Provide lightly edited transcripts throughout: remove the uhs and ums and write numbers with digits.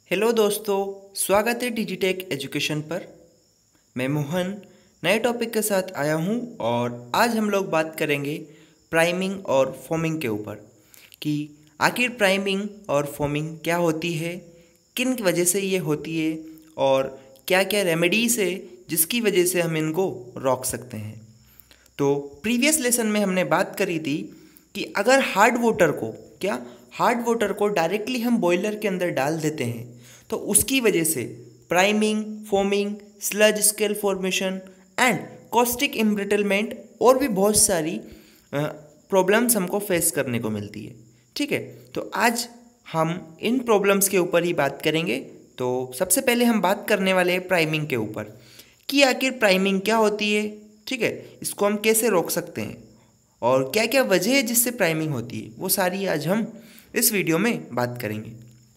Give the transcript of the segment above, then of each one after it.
Hello दोस्तों, स्वागत है डिजिटेक एजुकेशन पर। मैं मोहन नए टॉपिक के साथ आया हूं और आज हम लोग बात करेंगे प्राइमिंग और फोमिंग के ऊपर कि आखिर प्राइमिंग और फोमिंग क्या होती है, किन वजह से ये होती है और क्या क्या रेमेडीज है जिसकी वजह से हम इनको रोक सकते हैं। तो प्रीवियस लेसन में हमने बात करी थी कि अगर हार्ड वाटर को डायरेक्टली हम बॉयलर के अंदर डाल देते हैं तो उसकी वजह से priming, foaming, sludge scale formation and caustic embrittlement और भी बहुत सारी प्रॉब्लम्स हमको फेस करने को मिलती है। ठीक है, तो आज हम इन प्रॉब्लम्स के ऊपर ही बात करेंगे। तो सबसे पहले हम बात करने वाले हैं प्राइमिंग के ऊपर कि आखिर प्राइमिंग क्या होती है। ठीक है, इसको हम कैसे रोक सकते हैं और क्या क्या वजह है जिससे प्राइमिंग होती है, वो सारी आज हम इस वीडियो में बात करेंगे।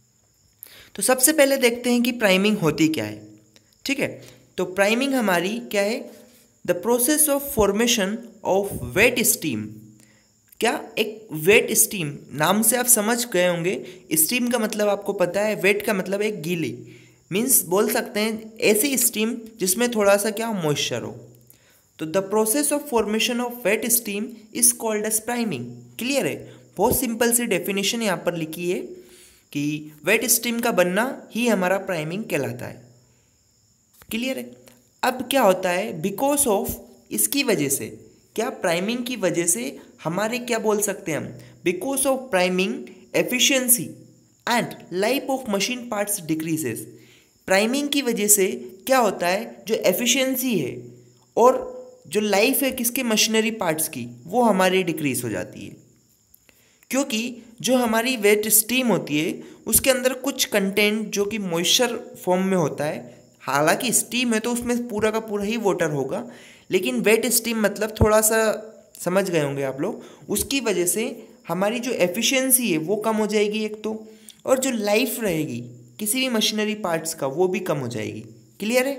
तो सबसे पहले देखते हैं कि प्राइमिंग होती क्या है। ठीक है, तो प्राइमिंग हमारी क्या है? The process of formation of wet steam. क्या एक वेट स्टीम, नाम से आप समझ गए होंगे। स्टीम का मतलब आपको पता है, वेट का मतलब एक गीली, मीन्स बोल सकते हैं ऐसी स्टीम जिसमें थोड़ा सा क्या मॉइस्चर हो। तो the process of formation of wet steam is called as priming. Clear है? बहुत सिंपल सी डेफिनेशन यहाँ पर लिखी है कि वेट स्टीम का बनना ही हमारा प्राइमिंग कहलाता है। क्लियर है? अब क्या होता है, बिकॉज ऑफ, इसकी वजह से, क्या प्राइमिंग की वजह से हमारे क्या बोल सकते हैं हम, because of priming efficiency and life of machine parts decreases. Priming की वजह से क्या होता है, जो एफिशिएंसी है और जो लाइफ है किसके, मशीनरी पार्ट्स की, वो हमारी डिक्रीज हो जाती है। क्योंकि जो हमारी वेट स्टीम होती है उसके अंदर कुछ कंटेंट जो कि मॉइस्चर फॉर्म में होता है। हालांकि स्टीम है तो उसमें पूरा का पूरा ही वाटर होगा, लेकिन वेट स्टीम मतलब थोड़ा सा समझ गए होंगे आप लोग। उसकी वजह से हमारी जो एफिशिएंसी है वो कम हो जाएगी एक तो, और जो लाइफ रहेगी किसी भी मशीनरी पार्ट्स का वो भी कम हो जाएगी। क्लियर है?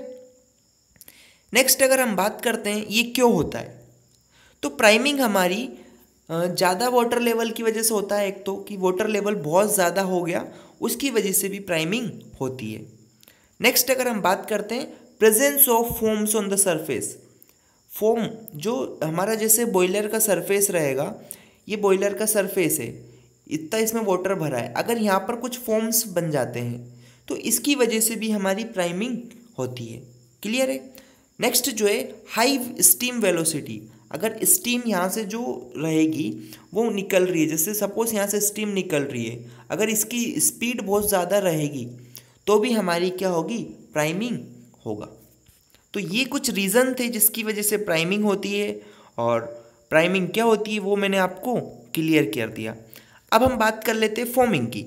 नेक्स्ट अगर हम बात करते हैं ये क्यों होता है, तो प्राइमिंग हमारी ज़्यादा वाटर लेवल की वजह से होता है। एक तो कि वाटर लेवल बहुत ज़्यादा हो गया, उसकी वजह से भी प्राइमिंग होती है। नेक्स्ट अगर हम बात करते हैं presence of foams on the surface. Foam जो हमारा जैसे बॉयलर का सरफेस रहेगा, ये बॉयलर का सरफेस है, इतना इसमें वाटर भरा है, अगर यहाँ पर कुछ फोम्स बन जाते हैं तो इसकी वजह से भी हमारी प्राइमिंग होती है। क्लियर है? नेक्स्ट जो है हाई स्टीम वेलोसिटी। अगर स्टीम यहाँ से जो रहेगी वो निकल रही है, जैसे सपोज यहाँ से स्टीम निकल रही है, अगर इसकी स्पीड बहुत ज़्यादा रहेगी तो भी हमारी क्या होगी, प्राइमिंग होगा। तो ये कुछ रीज़न थे जिसकी वजह से प्राइमिंग होती है, और प्राइमिंग क्या होती है वो मैंने आपको क्लियर कर दिया। अब हम बात कर लेते हैं फोमिंग की।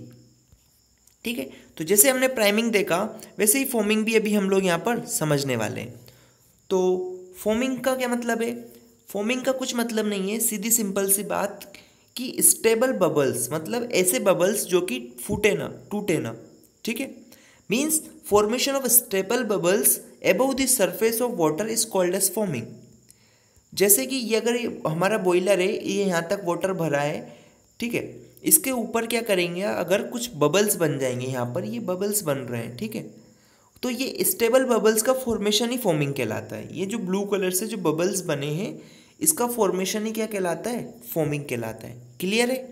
ठीक है, तो जैसे हमने प्राइमिंग देखा वैसे ही फोमिंग भी अभी हम लोग यहाँ पर समझने वाले हैं। तो फोमिंग का क्या मतलब है? फोमिंग का कुछ मतलब नहीं है, सीधी सिंपल सी बात कि स्टेबल बबल्स, मतलब ऐसे बबल्स जो कि फूटे ना, टूटे ना। ठीक है, means formation of stable bubbles above the surface of water is called as foaming. जैसे कि ये अगर हमारा बॉयलर है, ये यहाँ तक वाटर भरा है, ठीक है, इसके ऊपर क्या करेंगे, अगर कुछ बबल्स बन जाएंगे, यहाँ पर ये बबल्स बन रहे हैं, ठीक है, तो ये स्टेबल बबल्स का फॉर्मेशन ही फोमिंग कहलाता है। ये जो ब्लू कलर से जो बबल्स बने हैं इसका फॉर्मेशन ही क्या कहलाता है, फोमिंग कहलाता है। क्लियर है?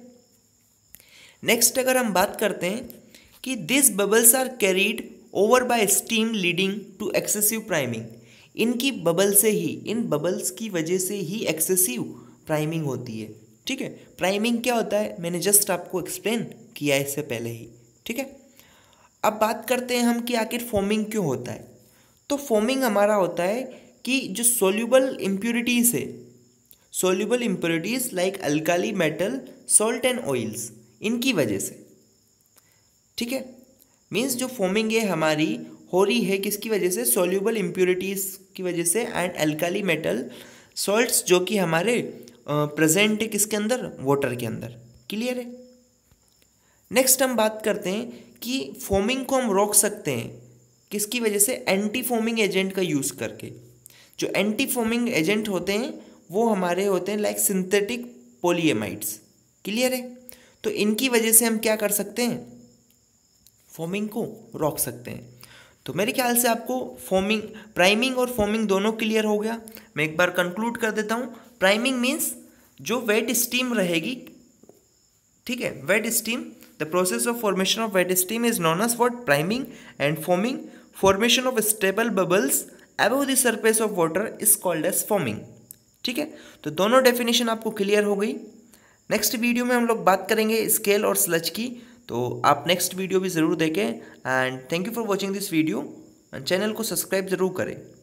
नेक्स्ट अगर हम बात करते हैं कि this bubbles are carried over by steam leading to excessive priming. इनकी बबल से ही, इन बबल्स की वजह से ही एक्सेसिव प्राइमिंग होती है। ठीक है, प्राइमिंग क्या होता है मैंने जस्ट आपको एक्सप्लेन किया है इससे पहले ही। ठीक है, अब बात करते हैं हम कि आखिर फोमिंग क्यों होता है। तो फोमिंग हमारा होता है कि जो सोल्यूबल इम्प्योरिटीज़ है, soluble impurities like alkali metal, salt and oils, इनकी वजह से। ठीक है, मीन्स जो फोमिंग है हमारी हो रही है किसकी वजह से, सोल्यूबल इम्प्योरिटीज़ की वजह से एंड अल्काली मेटल, सॉल्ट्स जो कि हमारे प्रेजेंट है किसके अंदर, वाटर के अंदर। क्लियर है? नेक्स्ट हम बात करते हैं कि फोमिंग को हम रोक सकते हैं किसकी वजह से, एंटी फोमिंग एजेंट का यूज़ करके। जो एंटी फोमिंग एजेंट होते हैं वो हमारे होते हैं लाइक सिंथेटिक पॉलीएमाइड्स। क्लियर है? तो इनकी वजह से हम क्या कर सकते हैं, फॉर्मिंग को रोक सकते हैं। तो मेरे ख्याल से आपको फॉर्मिंग, प्राइमिंग और फॉर्मिंग दोनों क्लियर हो गया। मैं एक बार कंक्लूड कर देता हूँ। प्राइमिंग मीन्स जो वेट स्टीम रहेगी, ठीक है, wet steam, the process of formation of wet steam is known as what, priming. And forming, formation of stable bubbles above the surface of water is called as forming. ठीक है, तो दोनों definition आपको clear हो गई। Next video में हम लोग बात करेंगे स्केल और स्लज की, तो आप नेक्स्ट वीडियो भी ज़रूर देखें। And thank you for watching this video, and channel को सब्सक्राइब ज़रूर करें।